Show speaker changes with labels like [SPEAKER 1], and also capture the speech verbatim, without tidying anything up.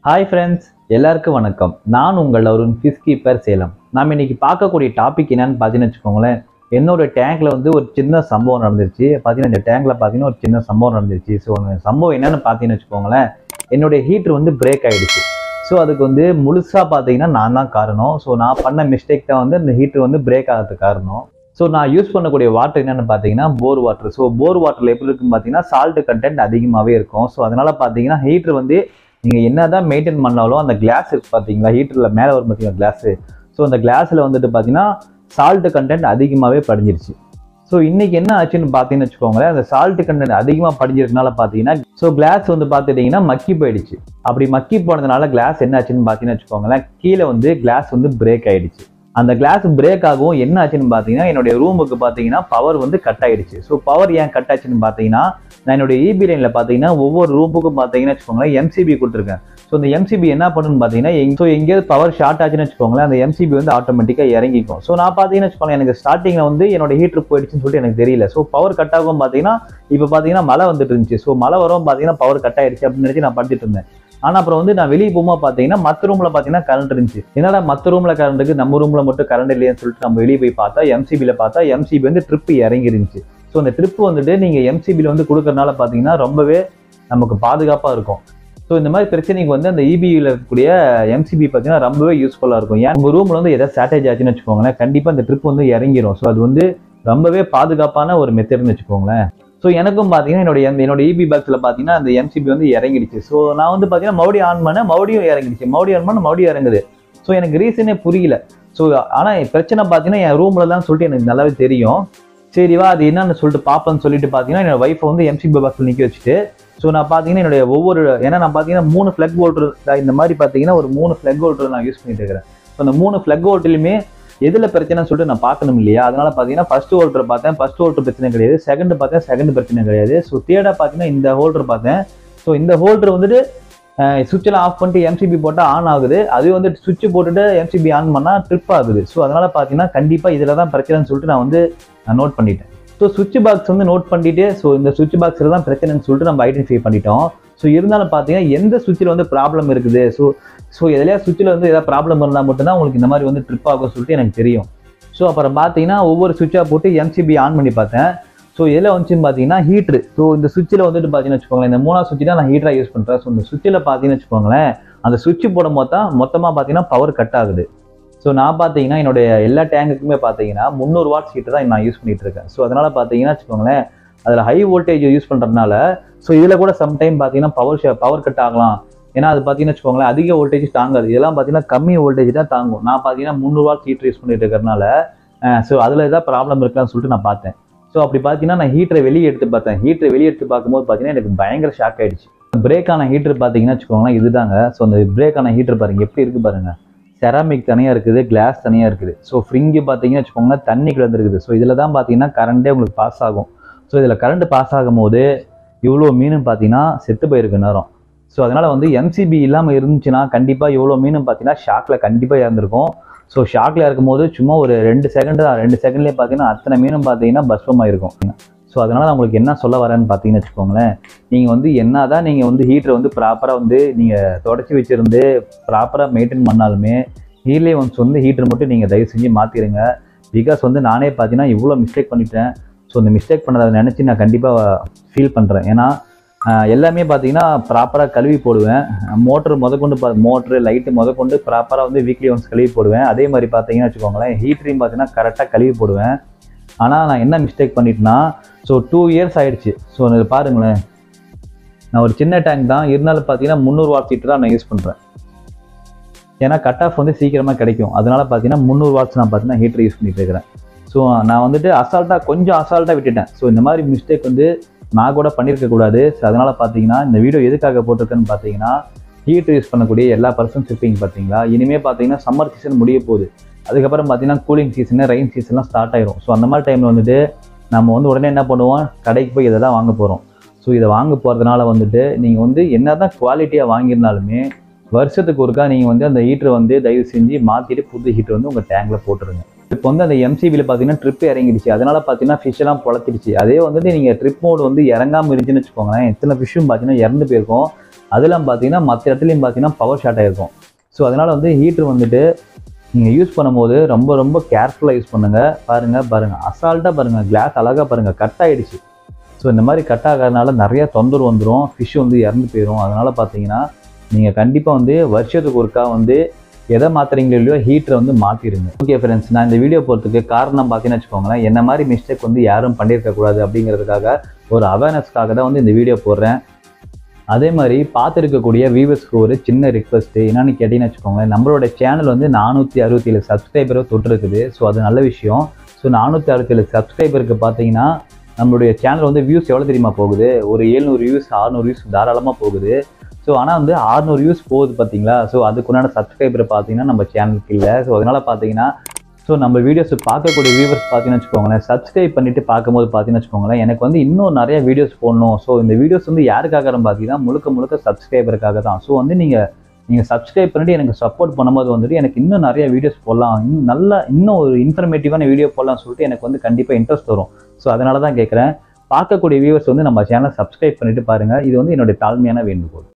[SPEAKER 1] Hi friends, எல்லாருக்கும் வணக்கம். நான் உங்கள் அருண் ஃபிஷ் கீப்பர் சேலம். நாம இன்னைக்கு பார்க்கக்கூடிய டாபிக் என்னன்னு பார்த்தீங்கன்னு வச்சுக்கோங்களேன். என்னோட டேங்க்ல வந்து ஒரு சின்ன சம்பவம் நடந்துருச்சு. பார்த்தீங்கன்னா இந்த டேங்க்ல பார்த்தீங்கன்னா ஒரு சின்ன சம்பவம் நடந்துருச்சு. ஸோ அந்த சம்பவம் என்னன்னு பார்த்தீங்கன்னு வச்சுக்கோங்களேன். என்னுடைய ஹீட்டர் வந்து பிரேக் ஆயிடுச்சு. ஸோ அதுக்கு வந்து முழுசா பார்த்தீங்கன்னா நான் தான் காரணம். ஸோ நான் பண்ண மிஸ்டேக் தான் வந்து இந்த ஹீட்டர் வந்து பிரேக் ஆகிறதுக்கு காரணம். ஸோ நான் யூஸ் பண்ணக்கூடிய வாட்டர் என்னென்னு பார்த்தீங்கன்னா போர் வாட்டர். ஸோ போர் வாட்டரில் எப்படி இருக்குன்னு பார்த்தீங்கன்னா சால்ட் கண்டென்ட் அதிகமாகவே இருக்கும். ஸோ அதனால பார்த்தீங்கன்னா ஹீட்டர் வந்து நீங்கள் என்ன தான் மெயின்டைன் பண்ணாலும் அந்த கிளாஸ் இருக்குது பார்த்தீங்களா, ஹீட்டரில் மேலே வரும் பார்த்தீங்கன்னா கிளாஸு. ஸோ அந்த கிளாஸில் வந்துட்டு பார்த்தீங்கன்னா சால்ட் கண்டென்ட் அதிகமாகவே படிஞ்சிருச்சு. ஸோ இன்றைக்கி என்ன ஆச்சுன்னு பார்த்தீங்கன்னு வச்சுக்கோங்களேன், அந்த சால்ட் கண்டென்ட் அதிகமாக படிஞ்சிருக்கனால பார்த்தீங்கன்னா ஸோ கிளாஸ் வந்து பார்த்துட்டிங்கன்னா மக்கி போயிடுச்சு. அப்படி மக்கி போனதுனால கிளாஸ் என்ன ஆச்சுன்னு பார்த்தீங்கன்னு வச்சுக்கோங்களேன், கீழே வந்து கிளாஸ் வந்து பிரேக் ஆகிடுச்சு. அந்த கிளாஸ் பிரேக் ஆகும் என்ன ஆச்சுன்னு பார்த்தீங்கன்னா என்னுடைய ரூமுக்கு பார்த்தீங்கன்னா பவர் வந்து கட் ஆகிடுச்சு. ஸோ பவர் ஏன் கட் ஆச்சுன்னு பார்த்தீங்கன்னா நான் என்னுடைய இபி லைனில் பார்த்தீங்கன்னா ஒவ்வொரு ரூமுக்கும் பார்த்தீங்கன்னா வச்சுக்கோங்களேன் எம்சிபி கொடுத்துருக்கேன். ஸோ இந்த எம்சிபி என்ன பண்ணுன்னு பார்த்தீங்கன்னா ஸோ எங்கேயாவது பவர் ஷார்ட் ஆச்சுன்னு வச்சுக்கோங்களேன், அந்த எம்சிபி வந்து ஆட்டோமேட்டிக்காக இறங்கிக்கும். ஸோ நான் பார்த்தீங்கன்னா வச்சுக்கோங்களேன் எனக்கு ஸ்டார்டிங்கில் வந்து என்னோட ஹீட்டர் போயிடுச்சுன்னு சொல்லிட்டு எனக்கு தெரியல. ஸோ பவர் கட் ஆகும் பார்த்தீங்கன்னா இப்போ பார்த்தீங்கன்னா மழை வந்துட்டு இருந்துச்சு. ஸோ மழை வரும் பார்த்தீங்கன்னா பவர் கட் ஆயிடுச்சு அப்படின்னு நினச்சி நான் படிச்சுட்டு இருந்தேன். ஆனால் அப்புறம் வந்து நான் வெளியே போகும்போது பார்த்தீங்கன்னா மற்ற ரூமில் பார்த்தீங்கன்னா கரண்ட் இருந்துச்சு. என்னடா மற்ற ரூமில் கரண்ட் இருக்குது, நம்ம ரூமில் மட்டும் கரண்ட் இல்லையான்னு சொல்லிட்டு நம்ம வெளியே போய் பார்த்தா எம்சிபியில் பார்த்தா எம்சிபி வந்து ட்ரிப்பு இறங்கி இருந்துச்சு. ஸோ அந்த ட்ரிப்பு வந்துட்டு நீங்கள் எம்சிபியில் வந்து கொடுக்கறதுனால பார்த்தீங்கன்னா ரொம்பவே நமக்கு பாதுகாப்பாக இருக்கும். ஸோ இந்த மாதிரி பிரச்சனைக்கு வந்து அந்த இபியில் இருக்கக்கூடிய எம்சிபி பார்த்தீங்கன்னா ரொம்பவே யூஸ்ஃபுல்லாக இருக்கும். ஏன் உங்கள் ரூமில் வந்து எதாவது ஷார்டேஜ் ஆச்சுன்னு வச்சுக்கோங்களேன், கண்டிப்பாக அந்த ட்ரிப் வந்து இறங்கிடும். ஸோ அது வந்து ரொம்பவே பாதுகாப்பான ஒரு மெத்தட்னு வச்சுக்கோங்களேன். ஸோ எனக்கும் பார்த்தீங்கன்னா என்னோட என்னோட இபி பாக்ஸில் பார்த்தீங்கன்னா அந்த எம்சிபி வந்து இறங்கிடுச்சு. ஸோ நான் வந்து பார்த்தீங்கன்னா மறுபடியும் ஆன் பண்ண மறுபடியும் இறங்கிடுச்சு, மறுபடியும் ஆன் பண்ண மறுபடியும் இறங்குது. ஸோ எனக்கு ரீசனே புரியல. ஸோ ஆனால் பிரச்சனை பார்த்தீங்கன்னா என் ரூமில் தான் சொல்லிட்டு எனக்கு நல்லாவே தெரியும். சரிவா அது என்னன்னு சொல்லிட்டு பார்ப்பேன்னு சொல்லிட்டு பார்த்தீங்கன்னா என்னோட ஒய்ஃபை வந்து எம்சிபி பாக்ஸில் நிற்க வச்சுட்டு ஸோ நான் பார்த்தீங்கன்னா என்னுடைய ஒவ்வொரு ஏன்னா நான் பார்த்தீங்கன்னா மூணு ஃப்ளக் ஹோல்டர் இந்த மாதிரி பார்த்தீங்கன்னா ஒரு மூணு ஃப்ளக் ஹோல்டர் நான் யூஸ் பண்ணிட்டு இருக்கிறேன். ஸோ அந்த மூணு ஃப்ளக் ஹோல்டர்லையுமே எதில் பிரச்சனைன்னு சொல்லிட்டு நான் பார்க்கணும் இல்லையா, அதனால பார்த்தீங்கன்னா ஃபர்ஸ்ட் ஹோல்டர் பார்த்தேன், ஃபர்ஸ்ட் ஹோல்டர் பிரச்சனை கிடையாது. செகண்ட் பார்த்தேன், செகண்ட் பிரச்சனை கிடையாது. ஸோ தேர்டாக பார்த்தீங்கன்னா இந்த ஹோல்டர் பார்த்தேன். ஸோ இந்த ஹோல்டர் வந்துட்டு சுவிட்செல்லாம் ஆஃப் பண்ணிட்டு எம்சிபி போட்டால் ஆன் ஆகுது, அது வந்து சுவிட்ச் போட்டுட்டு எம்சிபி ஆன் பண்ணால் ட்ரிப் ஆகுது. ஸோ அதனால பார்த்தீங்கன்னா கண்டிப்பாக இதில் தான் பிரச்சனைன்னு சொல்லிட்டு நான் வந்து நோட் பண்ணிட்டேன். ஸோ சுவிட்ச் பாக்ஸ் வந்து நோட் பண்ணிட்டு ஸோ இந்த சுவிட்ச் பாக்ஸில் தான் பிரச்சனைன்னு சொல்லிட்டு நம்ம ஐடென்டிஃபை பண்ணிட்டோம். ஸோ இருந்தாலும் பார்த்தீங்கன்னா எந்த சுவிட்சில் வந்து ப்ராப்ளம் இருக்குது, ஸோ ஸோ எதுலையா சுவிட்சில் வந்து எதாவது ப்ராப்ளம் இருந்தால் மட்டும்தான் உங்களுக்கு இந்த மாதிரி வந்து ட்ரிப் ஆகும் சொல்லிட்டு எனக்கு தெரியும். ஸோ அப்புறம் பார்த்தீங்கன்னா ஒவ்வொரு சுவிட்சாக போட்டு எம்சிபி ஆன் பண்ணி பார்த்தேன். ஸோ எதில் வந்துச்சுன்னு பார்த்தீங்கன்னா ஹீட்ரு. ஸோ இந்த சுவிட்சில் வந்துட்டு பார்த்தீங்கன்னு வச்சுக்கோங்களேன், இந்த மூணாவது சுவிட்ச் தான் நான் ஹீட்டராக யூஸ் பண்ணுறேன். ஸோ இந்த சுவிட்சில் பார்த்தீங்கன்னு வச்சுக்கோங்களேன் அந்த சுவிட்ச் போடும் போது தான் மொத்தமாக பார்த்தீங்கன்னா பவர் கட் ஆகுது. ஸோ நான் பார்த்தீங்கன்னா என்னுடைய எல்லா டேங்குக்குமே பார்த்தீங்கன்னா முந்நூறு வாட்ஸ் ஹீட்டர் தான் நான் யூஸ் பண்ணிட்டு இருக்கேன். ஸோ அதனால் பார்த்தீங்கன்னா வச்சுக்கோங்களேன் அதில் ஹை வோல்டேஜ் யூஸ் பண்ணுறதுனால ஸோ இதில் கூட சம்டைம் பார்த்தீங்கன்னா பவர் பவர் கட் ஆகலாம். ஏன்னா அது பார்த்தீங்கன்னா வச்சுக்கோங்களேன் அதிக வோல்டேஜ் தாங்காது, இதெல்லாம் பார்த்தீங்கன்னா கம்மி வோல்டேஜ் தான் தாங்கும். நான் பார்த்தீங்கன்னா முந்நூறு வாட்ஸ் ஹீட்டர் யூஸ் பண்ணிட்டு இருக்கிறதுனால ஸோ அதில் ஏதாவது ப்ராப்ளம் இருக்கான்னு சொல்லிட்டு நான் பார்த்தேன். ஸோ அப்படி பார்த்தீங்கன்னா நான் ஹீட்டரை வெளியே எடுத்து பார்த்தேன். ஹீட்டரை வெளியே எடுத்து பார்க்கும்போது பார்த்தீங்கன்னா எனக்கு பயங்கர ஷாக் ஆகிடுச்சு. பிரேக் ஆன ஹீட்டர் பார்த்தீங்கன்னா வச்சுக்கோங்களேன் இதுதாங்க. ஸோ அந்த பிரேக் ஆன ஹீட்டர் பாருங்கள் எப்படி இருக்குது பாருங்கள், செராமிக் தனியாக இருக்குது, கிளாஸ் தனியாக இருக்குது. ஸோ ஃப்ரிங்கு பார்த்தீங்கன்னா வச்சுக்கோங்களேன் தண்ணி கிடந்துருக்குது. ஸோ இதில் தான் பார்த்தீங்கன்னா கரண்ட்டே உங்களுக்கு பாஸ் ஆகும். ஸோ இதில் கரண்ட் பாஸ் ஆகும் போது இவ்வளோ மீனும் பார்த்தீங்கன்னா செத்து போயிருக்கு நேரம். ஸோ அதனால் வந்து எம்சிபி இல்லாமல் இருந்துச்சுன்னா கண்டிப்பாக இவ்வளோ மீனும் பார்த்தீங்கன்னா ஷாக்கில் கண்டிப்பாக இறந்துருக்கும். ஸோ ஷாக்கில் இருக்கும்போது சும்மா ஒரு ரெண்டு செகண்டு தான், ரெண்டு செகண்ட்லேயே பார்த்தீங்கன்னா அத்தனை மீனும் பார்த்தீங்கன்னா பஸ்பமாக இருக்கும். ஸோ அதனால் நான் உங்களுக்கு என்ன சொல்ல வரேன்னு பார்த்தீங்கன்னு வச்சுக்கோங்களேன், நீங்கள் வந்து என்ன தான் நீங்கள் வந்து ஹீட்டரை வந்து ப்ராப்பராக வந்து நீங்கள் தொடச்சி வச்சுருந்து ப்ராப்பராக மெயின்டைன் பண்ணாலுமே ஹீட்லே ஒன்ஸ் வந்து ஹீட்டர் மட்டும் நீங்கள் தயவு செஞ்சு மாற்றிடுங்க. பிகாஸ் வந்து நானே பார்த்தீங்கன்னா இவ்வளோ மிஸ்டேக் பண்ணிட்டேன். ஸோ இந்த மிஸ்டேக் பண்ணதை நினச்சி நான் கண்டிப்பாக ஃபீல் பண்ணுறேன். ஏன்னா எல்லாமே பார்த்தீங்கன்னா ப்ராப்பராக கழுவி போடுவேன். மோட்ரு முதற்கொண்டு பா மோட்ரு லைட்டு முதற்கொண்டு ப்ராப்பராக வந்து வீக்லி ஒன்ஸ் கழுவி போடுவேன். அதே மாதிரி பார்த்தீங்கன்னா வச்சுக்கோங்களேன் ஹீட்டரையும் பார்த்தீங்கன்னா கரெக்டாக கழுவி போடுவேன். ஆனால் நான் என்ன மிஸ்டேக் பண்ணிட்டேன்னா ஸோ டூ இயர்ஸ் ஆகிடுச்சு. ஸோ அது பாருங்களேன், நான் ஒரு சின்ன டேங்க் தான் இருந்தாலும் பார்த்தீங்கன்னா முந்நூறு வாட்ஸ் ஹீட்டர் தான் நான் யூஸ் பண்ணுறேன். ஏன்னா கட் ஆஃப் வந்து சீக்கிரமாக கிடைக்கும். அதனால் பார்த்தீங்கன்னா முந்நூறு வாட்ஸ் நான் பார்த்தீங்கன்னா ஹீட்டர் யூஸ் பண்ணிட்டு இருக்கிறேன். ஸோ நான் வந்துட்டு அசால்ட்டாக கொஞ்சம் அசால்ட்டாக விட்டுட்டேன். ஸோ இந்த மாதிரி மிஸ்டேக் வந்து நான் கூட பண்ணியிருக்கக்கூடாது. ஸோ அதனால் பார்த்தீங்கன்னா இந்த வீடியோ எதுக்காக போட்டிருக்கேன்னு பார்த்தீங்கன்னா ஹீட்டர் யூஸ் பண்ணக்கூடிய எல்லா பர்சன்ஸ் இருப்பீங்க பார்த்தீங்களா, இனிமேல் பார்த்தீங்கன்னா சம்மர் சீசன் முடிய போகுது. அதுக்கப்புறம் பார்த்தீங்கன்னா கூலிங் சீசனு ரெயின் சீசன்லாம் ஸ்டார்ட் ஆயிரும். ஸோ அந்த மாதிரி டைமில் வந்துட்டு நம்ம வந்து உடனே என்ன பண்ணுவோம், கடைக்கு போய் இதை தான் வாங்க போகிறோம். ஸோ இதை வாங்க போகிறதுனால வந்துட்டு நீங்கள் வந்து என்ன தான் குவாலிட்டியாக வாங்கியிருந்தாலுமே வருஷத்துக்கு ஒருக்கா நீங்கள் வந்து அந்த ஹீட்டரை வந்து தயவு செஞ்சு மாற்றிட்டு புது ஹீட்டர் வந்து உங்கள் டேங்கில் போட்டுருங்க. இப்போ வந்து அந்த எம்சிபியில் பார்த்தீங்கன்னா ட்ரிப் இறங்கிடுச்சு, அதனால் பார்த்தீங்கன்னா ஃபிஷ்ஷெல்லாம் பொழத்திடுச்சு. அதே வந்துட்டு நீங்கள் ட்ரிப் மோடு வந்து இறங்காமல் இருந்துச்சுன்னு வச்சுக்கோங்களேன், எத்தனை ஃபிஷ்ஷும் பார்த்தீங்கன்னா இறந்து போயிருக்கும். அதெல்லாம் பார்த்தீங்கன்னா மற்ற இடத்துலையும் பார்த்தீங்கன்னா பவர் ஷார்ட் ஆகிருக்கும். ஸோ அதனால் வந்து ஹீட்ரு வந்துட்டு நீங்கள் யூஸ் பண்ணும்போது ரொம்ப ரொம்ப கேர்ஃபுல்லாக யூஸ் பண்ணுங்கள். பாருங்கள் பாருங்கள் அசால்ட்டாக பாருங்கள், கிளாஸ் அழகாக பாருங்கள் கட் ஆகிடுச்சு. ஸோ இந்த மாதிரி கட் ஆகிறதுனால நிறையா தொந்தரவு வந்துடும், ஃபிஷ் வந்து இறந்து போயிடும். அதனால் பார்த்தீங்கன்னா நீங்கள் கண்டிப்பாக வந்து வருஷத்துக்கு ஒருக்கா வந்து எதை மாற்றுறீங்களோ இல்லையோ ஹீட்டரை வந்து மாற்றிடுங்க. ஓகே ஃப்ரெண்ட்ஸ், நான் இந்த வீடியோ போகிறதுக்கு காரணம் பார்த்தீங்கன்னு வச்சுக்கோங்களேன், என்ன மாதிரி மிஸ்டேக் வந்து யாரும் பண்ணியிருக்கக்கூடாது அப்படிங்கிறதுக்காக ஒரு அவேர்னஸ்க்காக தான் வந்து இந்த வீடியோ போடுறேன். அதே மாதிரி பார்த்துருக்கக்கூடிய வியூவர்ஸ்க்கு ஒரு சின்ன ரிக்வஸ்ட்டு என்னன்னு கேட்டிங்கன்னு வச்சுக்கோங்களேன், நம்மளோட சேனல் வந்து நானூற்றி அறுபத்தி ஏழு சப்ஸ்கிரைபரை தொட்டிருக்குது. ஸோ அது நல்ல விஷயம். ஸோ நானூற்றி அறுபத்தி ஏழு சப்ஸ்கிரைபருக்கு பார்த்தீங்கன்னா நம்மளுடைய சேனல் வந்து வியூஸ் எவ்வளோ தெரியுமா போகுது, ஒரு ஏழ்நூறு வியூஸ் அறுநூறு வியூஸ் தாராளமாக போகுது. ஸோ ஆனால் வந்து அறுநூறு வியூஸ் போகுது பார்த்தீங்களா. ஸோ அதுக்குண்டான சப்ஸ்கிரைபர் பார்த்தீங்கன்னா நம்ம சேனலுக்கு இல்லை. ஸோ அதனால் பார்த்தீங்கன்னா ஸோ நம்ம வீடியோஸ் பார்க்கக்கூடிய வியூவர்ஸ் பார்த்தீங்கன்னு வச்சுக்கோங்களேன், சப்ஸ்கிரைப் பண்ணிவிட்டு பார்க்கும்போது பார்த்தீங்கன்னு வச்சுக்கோங்களேன், எனக்கு வந்து இன்னும் நிறைய வீடியோஸ் போடணும். ஸோ இந்த வீடியோஸ் வந்து யாருக்காக பார்த்தீங்கன்னா முழுக்க முழுக்க சப்ஸ்கிரைபருக்காக தான். ஸோ வந்து நீங்கள் நீங்கள் சப்ஸ்கிரைப் பண்ணிட்டு எனக்கு சப்போர்ட் பண்ணும்போது வந்துட்டு எனக்கு இன்னும் நிறைய வீடியோஸ் போடலாம், இன்னும் நல்லா இன்னும் ஒரு இன்ஃபர்மேட்டிவான வீடியோ போடலாம்னு சொல்லிட்டு எனக்கு வந்து கண்டிப்பாக இன்ட்ரெஸ்ட் வரும். ஸோ அதனால தான் கேட்குறேன், பார்க்கக்கூடிய வியூவர்ஸ் வந்து நம்ம சேனலை சப்ஸ்கிரைப் பண்ணிட்டு பாருங்கள். இது வந்து என்னுடைய தாழ்மையான வேண்டுகோள்.